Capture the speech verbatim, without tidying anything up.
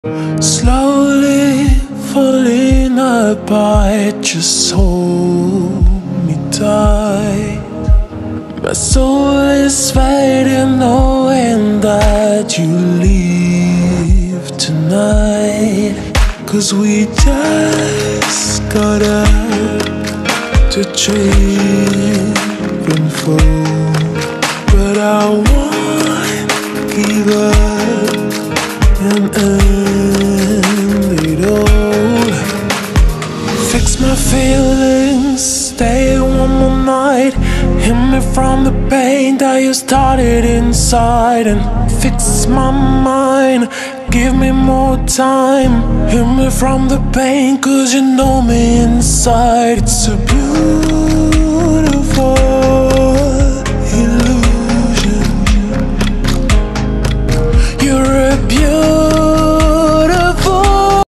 Slowly falling apart, just hold me tight. My soul is fading, knowing that you leave tonight. Cause we just got up to trip and fall, but I won't give up and end it all. Fix my feelings, stay one more night. Hit me from the pain that you started inside, and fix my mind, give me more time. Hit me from the pain, cause you know me inside. It's so beautiful.